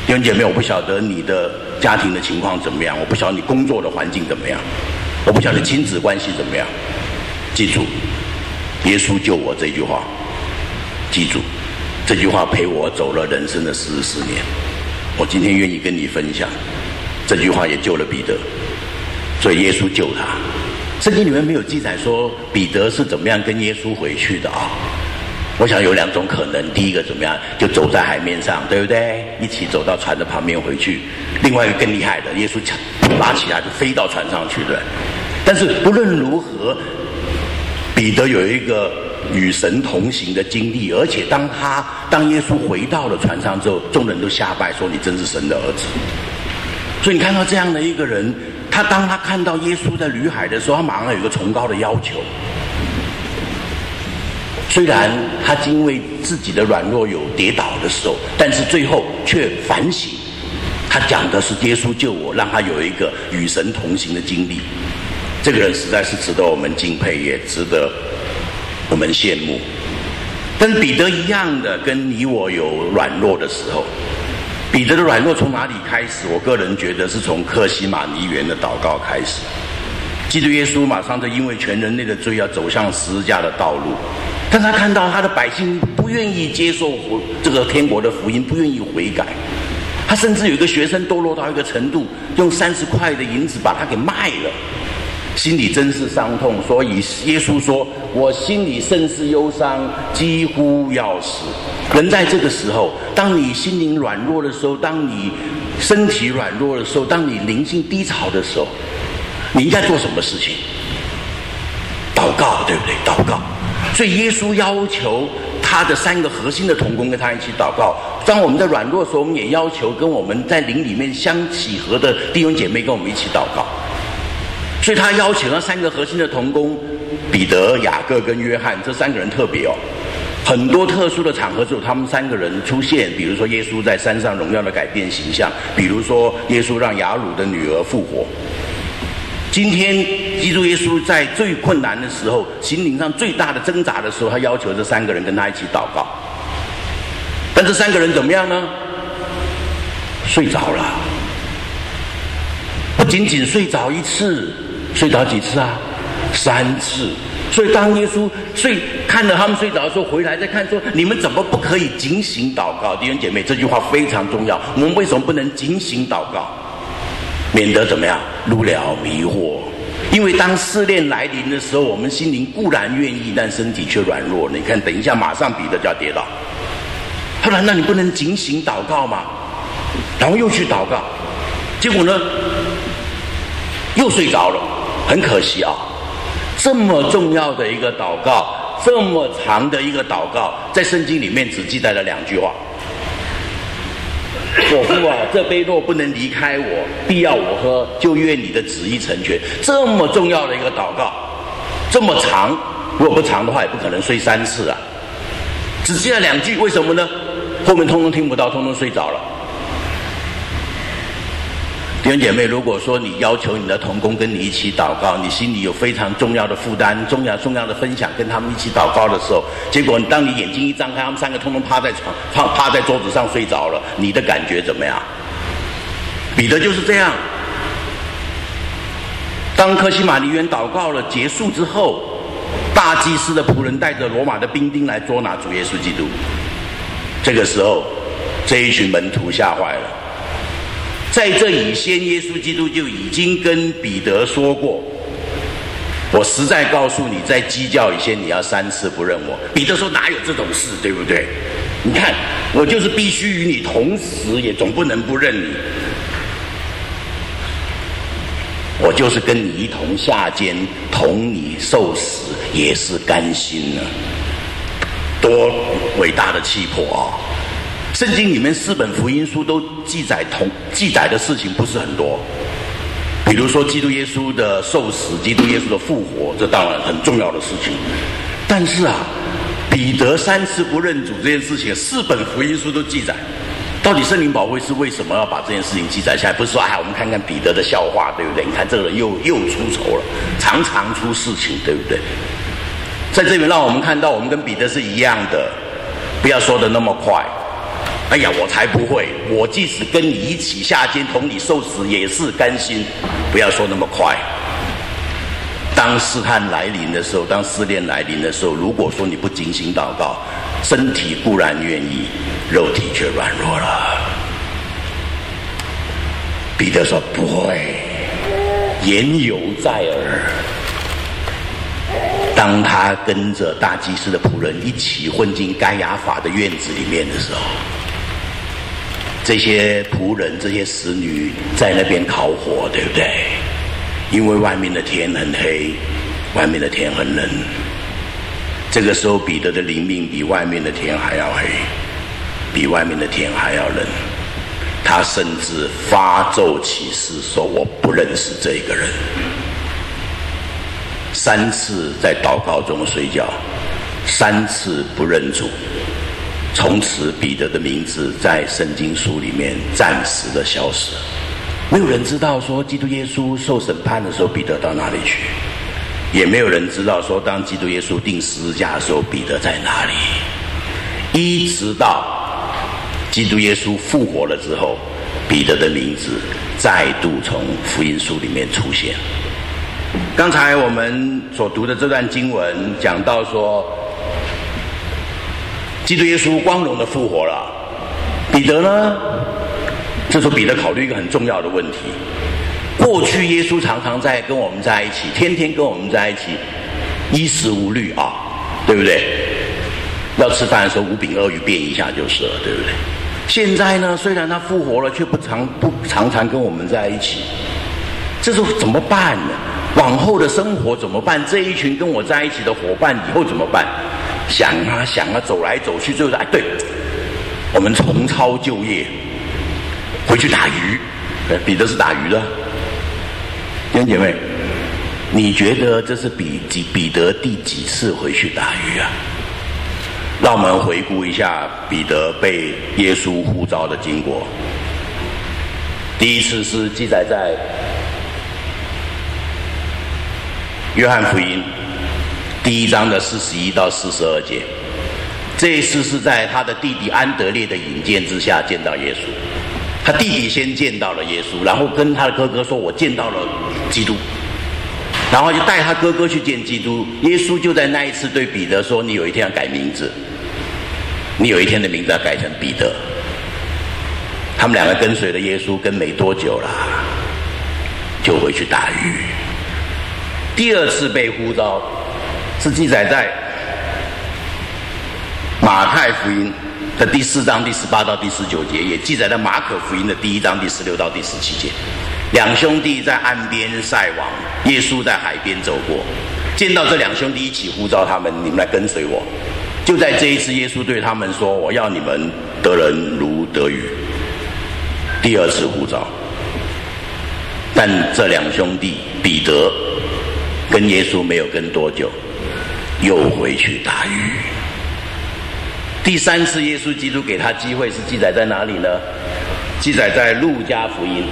弟兄姐妹，我不晓得你的家庭的情况怎么样，我不晓得你工作的环境怎么样，我不晓得亲子关系怎么样。记住，耶稣救我这句话，记住这句话陪我走了人生的44年。我今天愿意跟你分享，这句话也救了彼得，所以耶稣救他。圣经里面没有记载说彼得是怎么样跟耶稣回去的啊。我想有2种可能，第一个怎么样，就走在海面上，对不对？一起走到船的旁边回去。另外一个更厉害的，耶稣拉起来就飞到船上去了。但是不论如何，彼得有一个与神同行的经历，而且当耶稣回到了船上之后，众人都下拜说你真是神的儿子。所以你看到这样的一个人，当他看到耶稣在旅海的时候，他马上有一个崇高的要求。虽然他因为自己的软弱有跌倒的时候，但是最后却反省。他讲的是耶稣救我，让他有一个与神同行的经历。这个人实在是值得我们敬佩，也值得我们羡慕。跟彼得一样的，跟你我有软弱的时候。彼得的软弱从哪里开始？我个人觉得是从客西马尼园的祷告开始。基督耶稣马上就因为全人类的罪要走向十字架的道路，但他看到他的百姓不愿意接受这个天国的福音，不愿意悔改。他甚至有一个学生堕落到一个程度，用30块的银子把他给卖了，心里真是伤痛。所以耶稣说，我心里甚是忧伤，几乎要死。人在这个时候，当你心灵软弱的时候，当你身体软弱的时候，当你灵性低潮的时候，你应该做什么事情？祷告，对不对？祷告。所以耶稣要求他的3个核心的同工跟他一起祷告。当我们在软弱的时候，我们也要求跟我们在灵里面相契合的弟兄姐妹跟我们一起祷告。所以他要求那3个核心的同工，彼得、雅各跟约翰，这3个人特别哦。很多特殊的场合只有他们3个人出现，比如说耶稣在山上荣耀的改变形象，比如说耶稣让雅鲁的女儿复活。今天基督耶稣在最困难的时候，心灵上最大的挣扎的时候，他要求这3个人跟他一起祷告。但这3个人怎么样呢？睡着了。不仅仅睡着1次，睡着几次啊？3次。所以当耶稣看着他们睡着的时候，回来再看说，你们怎么不可以警醒祷告？弟兄姐妹，这句话非常重要。我们为什么不能警醒祷告？免得怎么样入了迷惑。因为当试炼来临的时候，我们心灵固然愿意，但身体却软弱。你看等一下马上彼得就要跌倒。后来那你不能警醒祷告吗？然后又去祷告，结果呢又睡着了。很可惜啊，这么重要的一个祷告，这么长的一个祷告，在圣经里面只记载了2句话。我父啊，这杯若不能离开我，必要我喝，就愿你的旨意成全。这么重要的一个祷告，这么长，如果不长的话，也不可能睡3次啊。只记了2句，为什么呢？后面通通听不到，通通睡着了。弟兄姐妹，如果说你要求你的同工跟你一起祷告，你心里有非常重要的负担，重要的分享，跟他们一起祷告的时候，结果当你眼睛一张开，他们3个通通趴在桌子上睡着了，你的感觉怎么样？彼得就是这样。当客西马尼园祷告了结束之后，大祭司的仆人带着罗马的兵丁来捉拿主耶稣基督。这个时候，这一群门徒吓坏了。在这以前，耶稣基督就已经跟彼得说过，我实在告诉你，在鸡叫以前你要3次不认我。彼得说哪有这种事，对不对？你看我就是必须与你同死，也总不能不认你。我就是跟你一同下监，同你受死，也是甘心了。多伟大的气魄啊！圣经里面4本福音书都记载的事情不是很多，比如说基督耶稣的受死，基督耶稣的复活，这当然很重要的事情。但是啊，彼得3次不认主这件事情，4本福音书都记载。到底圣灵保惠师为什么要把这件事情记载下来？不是说我们看看彼得的笑话，对不对？你看这个人又出丑了，常常出事情，对不对？在这边让我们看到，我们跟彼得是一样的，不要说的那么快。 哎呀，我才不会！我即使跟你一起下监，同你受死，也是甘心。不要说那么快。当试探来临的时候，当试炼来临的时候，如果说你不精心祷告，身体固然愿意，肉体却软弱了。彼得说不会，言犹在耳。当他跟着大祭司的仆人一起混进该亚法的院子里面的时候，这些仆人、这些使女在那边烤火，对不对？因为外面的天很黑，外面的天很冷。这个时候，彼得的灵命比外面的天还要黑，比外面的天还要冷。他甚至发咒起誓说：“我不认识这个人。”3次在祷告中睡觉，3次不认主。从此，彼得的名字在圣经书里面暂时的消失。没有人知道说基督耶稣受审判的时候，彼得到哪里去，也没有人知道说当基督耶稣钉十字架的时候，彼得在哪里。一直到基督耶稣复活了之后，彼得的名字再度从福音书里面出现。刚才我们所读的这段经文讲到说，基督耶稣光荣的复活了，彼得呢？这时候彼得考虑一个很重要的问题：过去耶稣常常在跟我们在一起，天天跟我们在一起，衣食无虑啊，对不对？要吃饭的时候5饼2鱼变一下就是了，对不对？现在呢，虽然他复活了，却不常常跟我们在一起，这时候怎么办呢？往后的生活怎么办？这一群跟我在一起的伙伴以后怎么办？想啊想啊，走来走去，最后对，我们重操旧业，回去打鱼。彼得是打鱼的，弟兄姐妹，你觉得这是彼得第几次回去打鱼啊？让我们回顾一下彼得被耶稣呼召的经过。第一次是记载在约翰福音第1章的41到42节。这一次是在他的弟弟安德烈的引荐之下见到耶稣。他弟弟先见到了耶稣，然后跟他的哥哥说：“我见到了基督。”然后就带他哥哥去见基督。耶稣就在那一次对彼得说：“你有一天要改名字，你有一天的名字要改成彼得。”他们两个跟随了耶稣，跟没多久啦，就回去打鱼。第二次被呼召是记载在马太福音的第4章第18到第19节，也记载在马可福音的第1章第16到第17节。两兄弟在岸边晒网，耶稣在海边走过，见到这两兄弟一起呼召他们：“你们来跟随我。”就在这一次，耶稣对他们说：“我要你们得人如得鱼。”第二次呼召，但这两兄弟彼得跟耶稣没有跟多久，又回去打鱼。第三次耶稣基督给他机会是记载在哪里呢？记载在路加福音。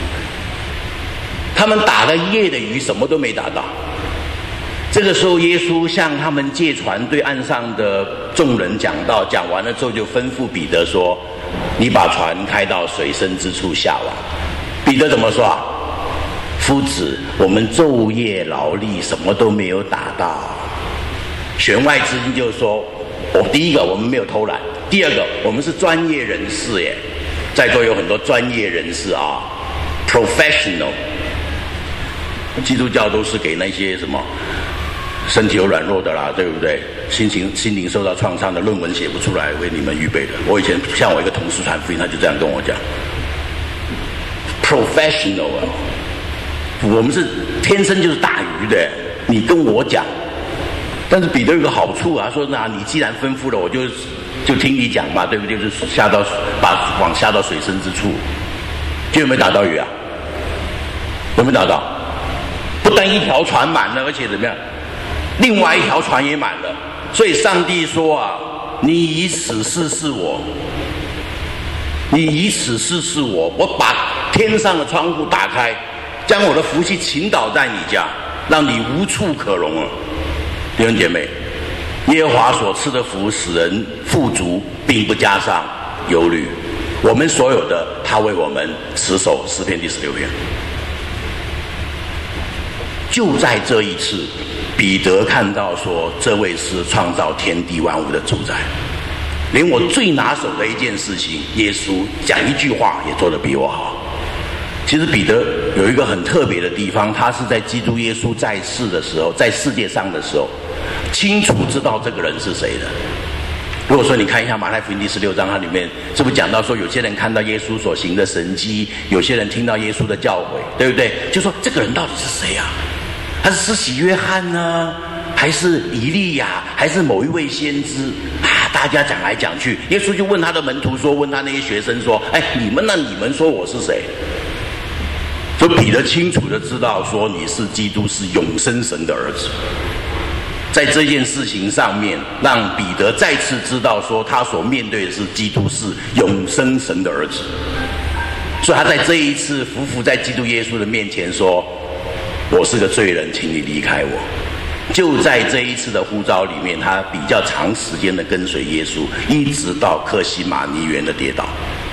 他们打了一夜的鱼，什么都没打到。这个时候耶稣向他们借船，对岸上的众人讲道，讲完了之后就吩咐彼得说：“你把船开到水深之处下网。”彼得怎么说啊？夫子，我们昼夜劳力，什么都没有打到。弦外之音就是说，第一个我们没有偷懒，第二个我们是专业人士耶，在座有很多专业人士啊 ，professional。基督教都是给那些什么身体有软弱的啦，对不对？心灵受到创伤的，论文写不出来，为你们预备的。我以前像我一个同事传福音，他就这样跟我讲 ，professional 啊，我们是天生就是打鱼的，你跟我讲。但是彼得有个好处啊，说那你既然吩咐了，我就听你讲嘛，对不对？就是把网下到水深之处，就有没有打到鱼啊？有没有打到？不但一条船满了，而且怎么样？另外一条船也满了。所以上帝说啊，你以此试试我，你以此试试我，我把天上的窗户打开，将我的福气倾倒在你家，让你无处可容啊！弟兄姐妹，耶和华所赐的福使人富足，并不加上， 忧虑。我们所有的，他为我们持守。诗篇第16篇。就在这一次，彼得看到说，这位是创造天地万物的主宰。连我最拿手的一件事情，耶稣讲一句话也做得比我好。其实彼得有一个很特别的地方，他是在基督耶稣在世的时候，在世界上的时候，清楚知道这个人是谁的。如果说你看一下马太福音第16章，它里面是不是讲到说，有些人看到耶稣所行的神迹，有些人听到耶稣的教诲，对不对？就说这个人到底是谁啊？他是施洗约翰呢，还是以利亚，还是某一位先知啊？大家讲来讲去，耶稣就问他的门徒说，问他那些学生说，哎，你们呢？你们说我是谁？所以彼得清楚的知道说，你是基督，是永生神的儿子。在这件事情上面，让彼得再次知道说，他所面对的是基督，是永生神的儿子。所以他在这一次匍匐在基督耶稣的面前说，我是个罪人，请你离开我。就在这一次的呼召里面，他比较长时间的跟随耶稣，一直到客西马尼园的跌倒。